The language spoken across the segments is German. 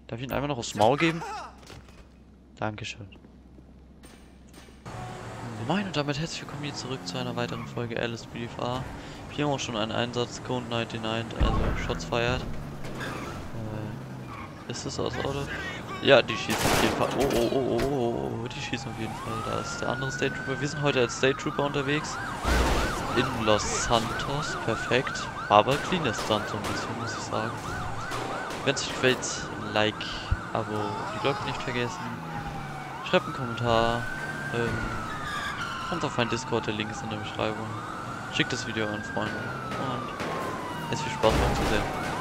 Darf ich ihn einfach noch aufs Maul geben? Dankeschön. Moin und damit herzlich willkommen hier zurück zu einer weiteren Folge Alice BFA. Wir haben auch schon einen Einsatz, Code 99, also Shots fired. Ist das aus Auto? Ja, die schießen auf jeden Fall. Oh, die schießen auf jeden Fall. Da ist der andere State Trooper. Wir sind heute als State Trooper unterwegs. In Los Santos. Perfekt. Aber clean ist dann so ein bisschen, muss ich sagen. Wenn es euch gefällt, Like, Abo, die Glocke nicht vergessen. Schreibt einen Kommentar. Kommt auf meinen Discord, der Link ist in der Beschreibung. Schickt das Video an Freunde. Und es viel Spaß beim Zusehen.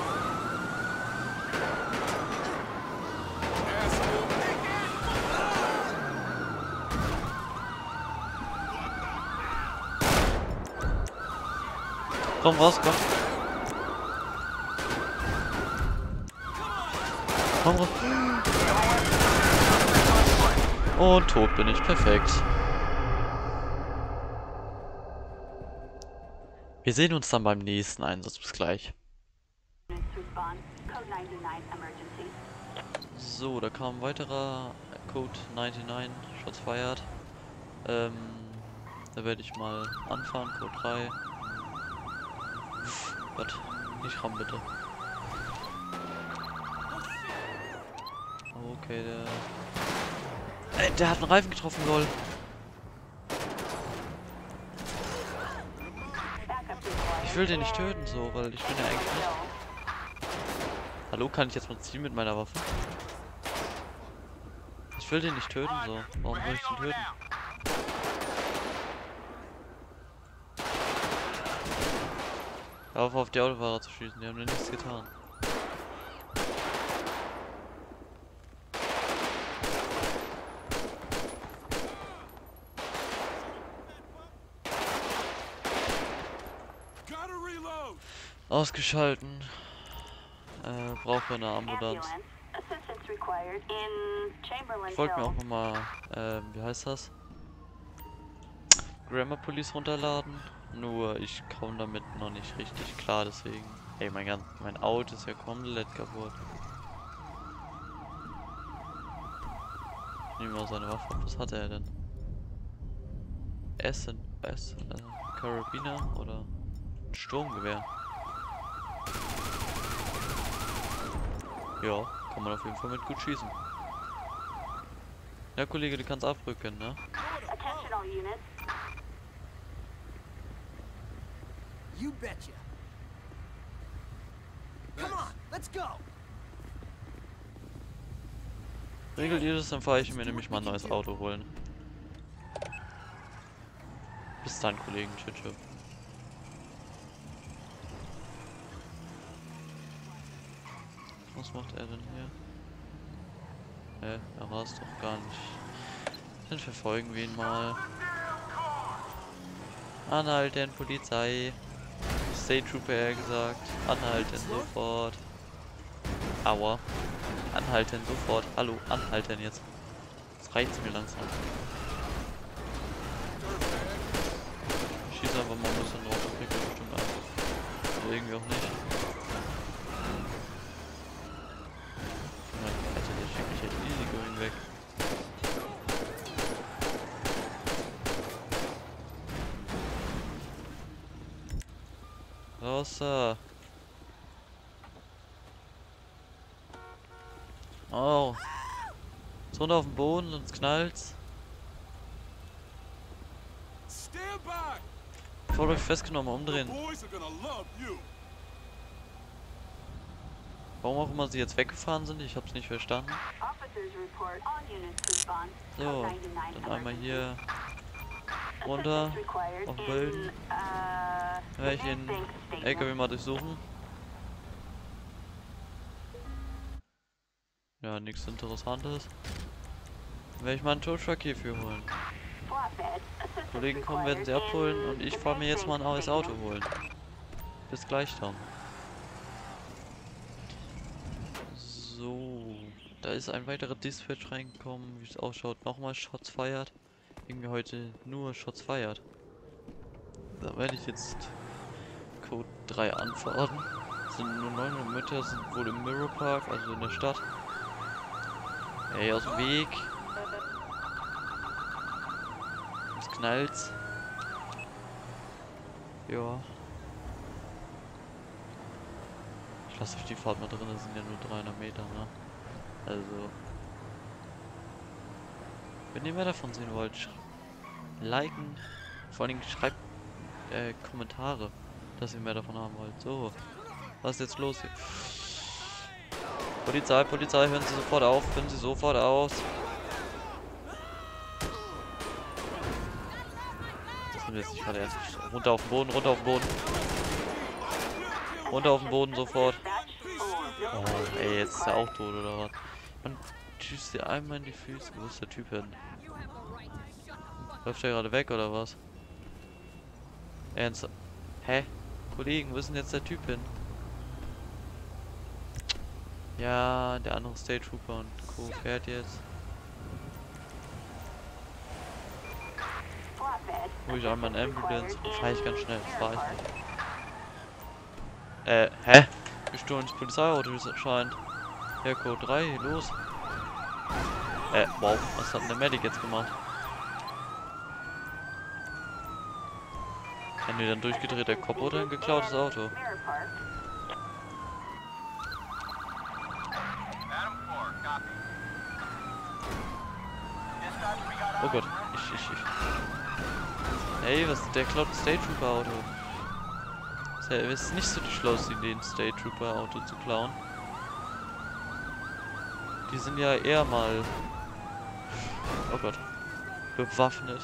Komm raus, komm. Komm raus. Und tot bin ich, perfekt. Wir sehen uns dann beim nächsten Einsatz. Bis gleich. So, da kam ein weiterer Code 99, Shots fired. Da werde ich mal anfahren, Code 3. Gott, nicht ran bitte. Okay, der hat einen Reifen getroffen, lol. Ich will den nicht töten, so, weil ich bin ja eigentlich nicht. Hallo, kann ich jetzt mal ziehen mit meiner Waffe? Ich will den nicht töten, so. Warum will ich den töten? Hör auf die Autofahrer zu schießen, die haben mir nichts getan. Ausgeschalten. Brauche eine Ambulanz. Ich wollte mir auch nochmal, wie heißt das? Grammar Police runterladen. Nur ich komme damit noch nicht richtig klar, deswegen. Ey, mein Auto ist ja komplett kaputt. Ich nehme mal seine Waffe ab. Was hat er denn? Karabiner oder ein Sturmgewehr? Ja, kann man auf jeden Fall mit gut schießen. Ja, Kollege, du kannst abrücken, ne? You betcha. Come on, let's go. Regelt ihr das, dann fahre ich mir nämlich mal ein neues Auto holen. Bis dann, Kollegen. Tschüss. Was macht er denn hier? Er war es doch gar nicht. Dann verfolgen wir ihn mal. Anhalten, Polizei. State Trooper, eher gesagt. Anhalten sofort. Aua. Anhalten sofort. Hallo, anhalten jetzt. Das reicht mir langsam. Schieß einfach mal ein bisschen drauf, das kriegt er bestimmt an. Oder irgendwie auch nicht. Alter, der schickt mich jetzt easy going weg. Raus da. Oh. Jetzt runter auf den Boden, sonst knallt's. Ich wollte euch festgenommen, umdrehen. Warum auch immer sie jetzt weggefahren sind, ich hab's nicht verstanden. So, dann einmal hier runter, auf den Böden. Werde ich den LKW mal durchsuchen. Ja, nichts Interessantes. Dann werde ich mal einen Towtruck hierfür holen. Kollegen kommen, werden sie abholen und ich fahre mir jetzt mal ein neues Auto holen. Bis gleich dann. So, da ist ein weiterer Dispatch reingekommen, wie es ausschaut. Nochmal Shots fired. Irgendwie heute nur Shots fired. Da werde ich jetzt Code 3 anfahren. Es sind nur 900 Meter, sind wohl im Mirror Park, also in der Stadt. Ey, aus dem Weg. Jetzt knallt's. Ja. Ich lasse euch die Fahrt mal drin, das sind ja nur 300 Meter, ne? Also. Wenn ihr mehr davon sehen wollt, liken. Vor allen Dingen schreibt Kommentare, dass ihr mehr davon haben wollt. So. Was ist jetzt los hier? Polizei, Polizei, hören Sie sofort auf, hören Sie sofort aus. Das sind jetzt nicht gerade ernst. Runter auf den Boden, runter auf den Boden. Runter auf den Boden sofort. Oh, ey, jetzt ist er auch tot, oder was? Man schießt dir einmal in die Füße. Wo ist der Typ hin? Läuft der gerade weg, oder was? Ernst? Hä? Kollegen, wo ist denn jetzt der Typ hin? Ja, der andere State Trooper und Co. fährt jetzt. Hol ich einmal eine Ambulance und fahre ich ganz schnell. Fahr ich nicht. Hä? Gestohlenes Polizeiauto scheint. Ja, Code 3, los. Wow, was hat denn der Medic jetzt gemacht? Haben die dann durchgedreht, der Kopf oder ein geklautes Auto? Oh Gott, Hey, was ist der klaut State Trooper Auto? Es ist nicht so die schlauste Idee, ein State Trooper Auto zu klauen. Die sind ja eher mal, oh Gott, bewaffnet.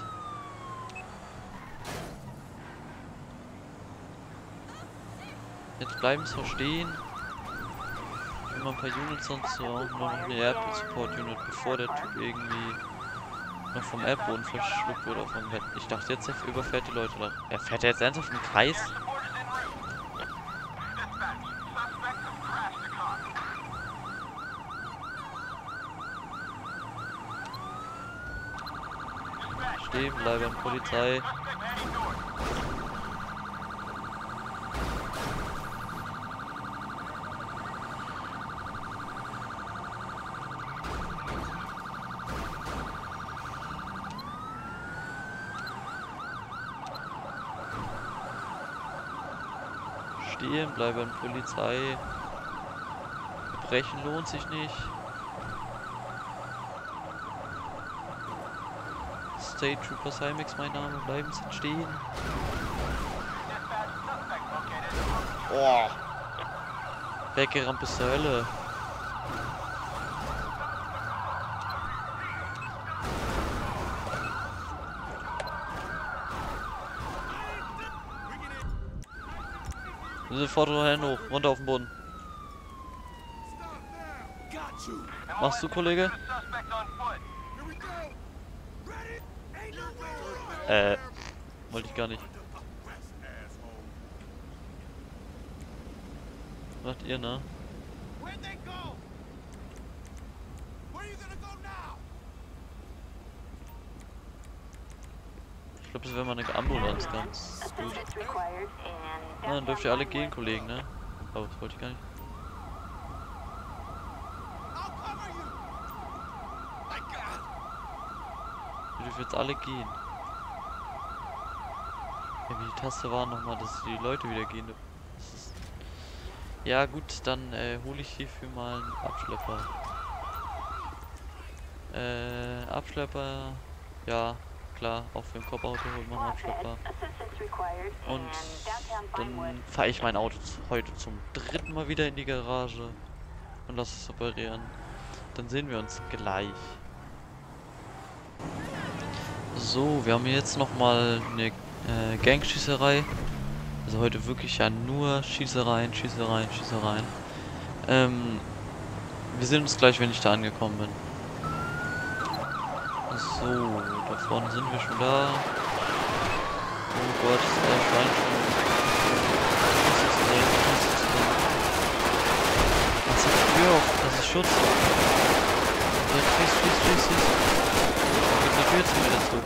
Jetzt bleiben sie stehen. Immer ein paar Units, sonst so auch noch eine Airport Support Unit, bevor der Typ irgendwie noch vom Airboden verschluckt wurde vom Bett. Ich dachte jetzt, er überfährt die Leute da. Er fährt jetzt ernsthaft im Kreis? Stehen bleiben, Polizei. Stehen bleiben, Polizei. Brechen lohnt sich nicht. State Trooper Cymex, mein Name, bleiben Sie stehen. Oh. Weggerammt bis zur Hölle. Sofort Hände hoch, runter auf den Boden. Machst du, Kollege? Wollte ich gar nicht. Macht ihr, ne? Ich glaube, das wäre mal eine Ambulanz ganz gut. Na, dann dürft ihr alle gehen, Kollegen, ne? Oh, das wollte ich gar nicht. Ihr dürft jetzt alle gehen. Ja, wie die Taste war nochmal, dass die Leute wieder gehen. Ja gut, dann hole ich hierfür mal einen Abschlepper. Abschlepper, ja klar, auch für ein Kopfauto holt man einen Abschlepper. Und dann fahre ich mein Auto heute zum 3. Mal wieder in die Garage und lasse es operieren. Dann sehen wir uns gleich. So, wir haben hier jetzt nochmal eine Gangschießerei. Also heute wirklich ja nur Schießereien. Wir sehen uns gleich, wenn ich da angekommen bin. So, da vorne sind wir schon da. Oh Gott, da scheint schon. Was ist die Tür auf? Das ist Schutz. Ja, schieß. Geht die Tür zu mir dazu.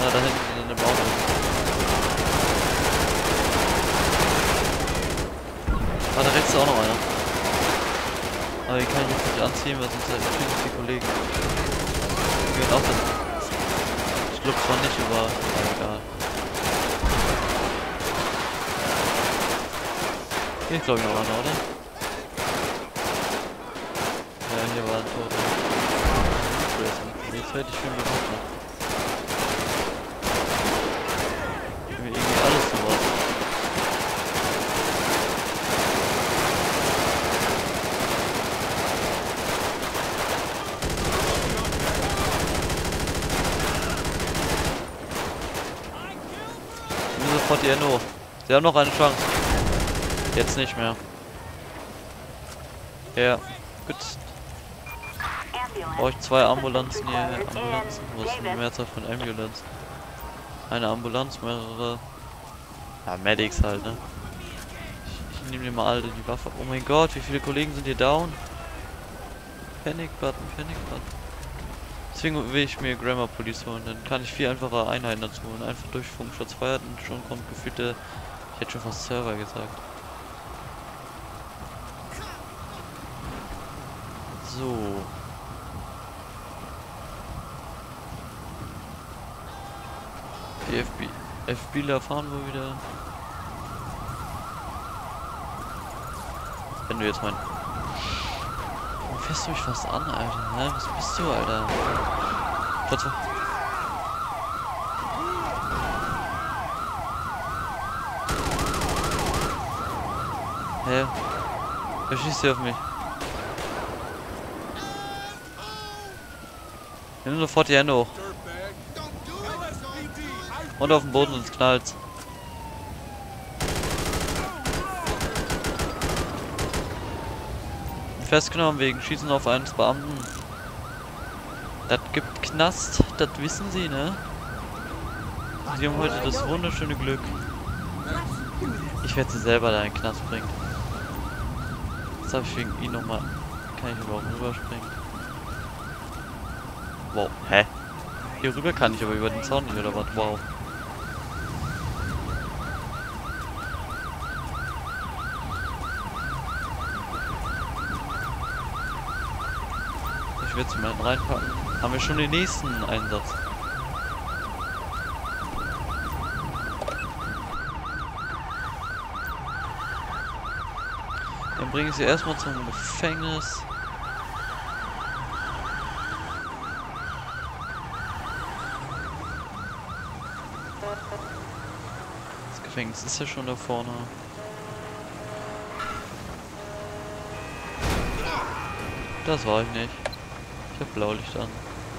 einer da hinten in dem Auto. Ah, da rechts ist auch noch einer. Aber den kann ich jetzt nicht anziehen, weil sonst halt natürlich die Kollegen. Die gehören auch dazu. Ich glaube zwar nicht, aber egal. Hier ist glaube ich noch einer, oder? Ja, hier war ein Toter. Jetzt werde ich schön bewaffnet. Irgendwie alles sowas. Sofort die NO. Sie haben noch eine Chance. Jetzt nicht mehr. Ja, gut. Brauche ich 2 Ambulanzen hier. Ambulanzen? Was ist die Mehrzahl von Ambulance? Eine Ambulanz, mehrere. Ja, Medics halt, ne? Ich nehme dir mal alle die Waffe. Oh mein Gott, wie viele Kollegen sind hier down? Panic Button, Panic Button. Deswegen will ich mir Grammar Police holen, dann kann ich viel einfache Einheiten dazu holen. Einfach durch Funkschutz feiert und schon kommt gefühlte, ich hätte schon fast Server gesagt. So. Die FBler fahren wir wieder. Wenn du jetzt Warum fährst du mich fast an, Alter? Hä? Was bist du, Alter? Platz. Hä? Wer schießt hier auf mich? Nimm sofort die Hände hoch. Und auf den Boden, sonst knallt's. Festgenommen wegen Schießen auf einen Beamten. Das gibt Knast, das wissen Sie, ne? Sie haben heute das wunderschöne Glück. Ich werde Sie selber da in den Knast bringen. Jetzt habe ich wegen ihn nochmal. Kann ich überhaupt rüberspringen? Wow, hä? Hier rüber kann ich aber über den Zaun nicht, oder was? Wow. Ich werde sie mal reinpacken. Haben wir schon den nächsten Einsatz. Dann bringe ich sie erstmal zum Gefängnis. Das Gefängnis ist ja schon da vorne. Das war ich nicht. Ich hab Blaulicht an.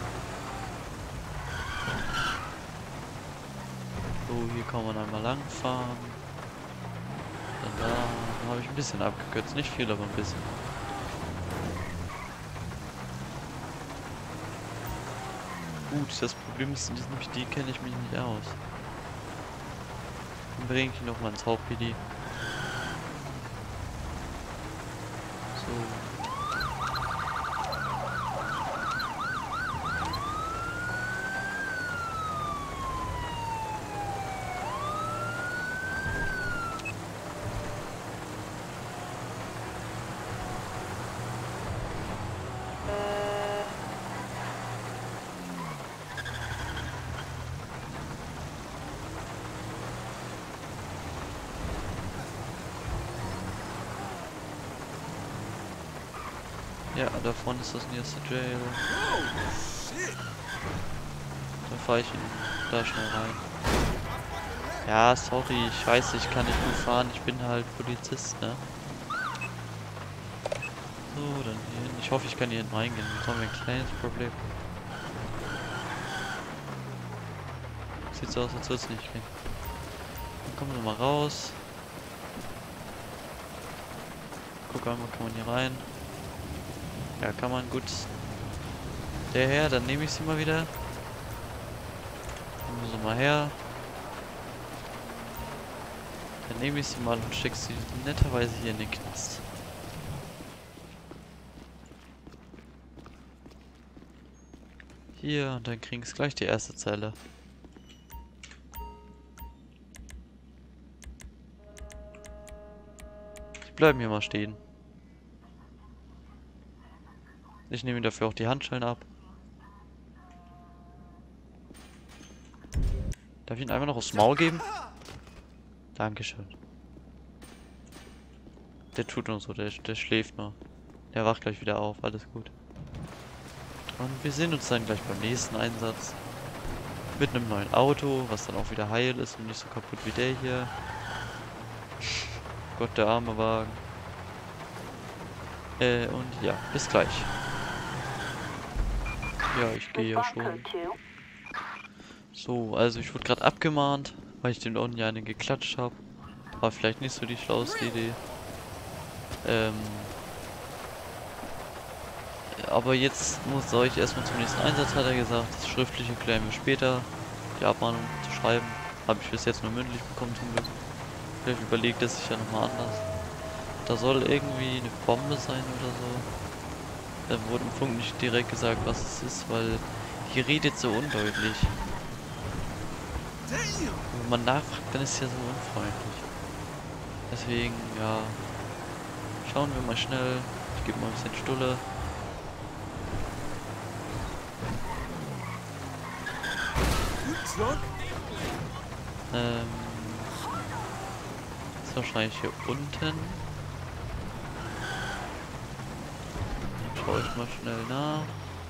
So, hier kann man einmal lang fahren. Dann da habe ich ein bisschen abgekürzt. Nicht viel, aber ein bisschen. Gut, das Problem ist, nämlich die kenne ich mich nicht aus. Dann bringe ich ihn nochmal ins Haupt-PD. So. Ja, da vorne ist das nächste Jail. Da fahre ich da schnell rein. Ja, sorry, ich weiß, ich kann nicht gut fahren, ich bin halt Polizist, ne? So, dann hier hin. Ich hoffe, ich kann hier hinten reingehen, sonst haben wir ein kleines Problem. Sieht so aus, als würde es nicht gehen. Dann kommen wir mal raus. Guck einmal, kann man hier rein? Ja, kann man gut. Der her, dann nehme ich sie mal wieder. Nehmen wir sie mal her. Dann nehme ich sie mal und schicke sie netterweise hier in den Knast. Hier, und dann kriegen es gleich die erste Zelle. Wir bleiben hier mal stehen. Ich nehme ihm dafür auch die Handschellen ab. Darf ich ihn einfach noch aufs Maul geben? Dankeschön. Der tut nur so, der schläft nur. Der wacht gleich wieder auf, alles gut. Und wir sehen uns dann gleich beim nächsten Einsatz. Mit einem neuen Auto, was dann auch wieder heil ist und nicht so kaputt wie der hier. Gott, der arme Wagen. Und ja, bis gleich. Ja, ich gehe ja schon. So, also ich wurde gerade abgemahnt, weil ich dem da unten ja einen geklatscht habe. War vielleicht nicht so die schlauste Idee. Aber jetzt soll ich erstmal zum nächsten Einsatz, hat er gesagt. Das Schriftliche klären wir später. Die Abmahnung zu schreiben. Habe ich bis jetzt nur mündlich bekommen zum Glück. Vielleicht überlegt es sich ja nochmal anders. Da soll irgendwie eine Bombe sein oder so. Da wurde im Funk nicht direkt gesagt, was es ist, weil hier redet so undeutlich. Wenn man nachfragt, dann ist es ja so unfreundlich. Deswegen, ja. Schauen wir mal schnell. Ich gebe mal ein bisschen Stulle. Ist wahrscheinlich hier unten. Schau ich mal schnell nach.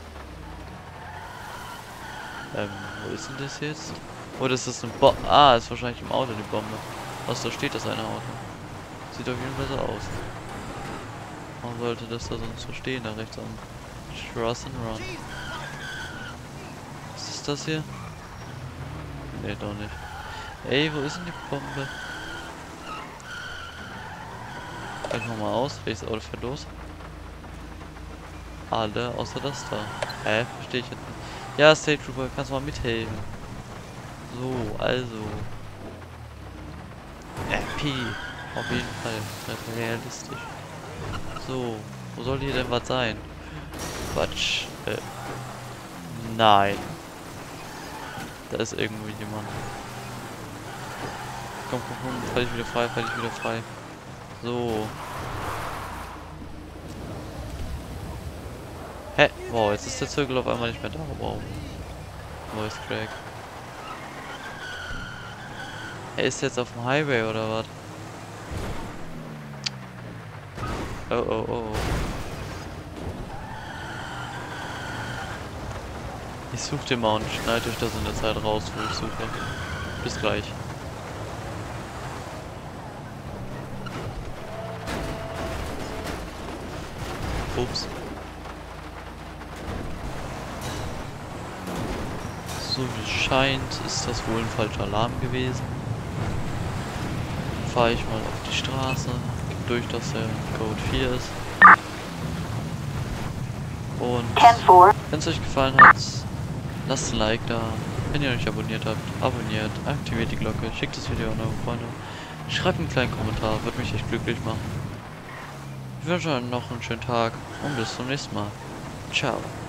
Wo ist denn das jetzt? Oh, das ist eine Bombe. Ah, ist wahrscheinlich im Auto die Bombe. Was, da steht das eine Auto. Sieht auf jeden Fall so aus. Warum sollte das da sonst so stehen, da rechts am Straßenrand? Was ist das hier? Nee, doch nicht. Ey, wo ist denn die Bombe? Ich mach mal aus, welches Auto fährt los? Alle, außer das da. Verstehe ich jetzt nicht. Ja, State Trooper, kannst du mal mithelfen? So, also. P. Auf jeden Fall. Realistisch. So, wo soll hier denn was sein? Quatsch. Nein. Da ist irgendwo jemand. Komm, fall ich wieder frei, So. Hä? Wow, jetzt ist der Zirkel auf einmal nicht mehr da. Wow. Voice Crack. Er ist jetzt auf dem Highway oder was? Oh. Ich suche den mal und schneide euch das in der Zeit raus, wo ich suche. Bis gleich. Ups. So wie es scheint, ist das wohl ein falscher Alarm gewesen. Fahre ich mal auf die Straße, durch dass der Code 4 ist. Und wenn es euch gefallen hat, lasst ein Like da. Wenn ihr noch nicht abonniert habt, abonniert, aktiviert die Glocke, schickt das Video an eure Freunde. Schreibt einen kleinen Kommentar, würde mich echt glücklich machen. Ich wünsche euch noch einen schönen Tag und bis zum nächsten Mal. Ciao.